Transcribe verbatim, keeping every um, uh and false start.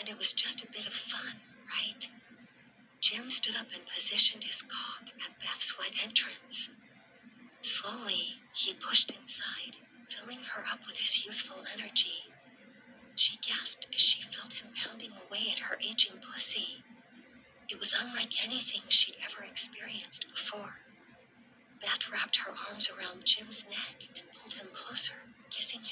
And it was just a bit of fun, right? Jim stood up and positioned his cock at Beth's wet entrance. Slowly, he pushed inside, filling her up with his youthful energy. She gasped as she felt him pounding away at her aging pussy. It was unlike anything she'd ever experienced before. Beth wrapped her arms around Jim's neck and pulled him closer, kissing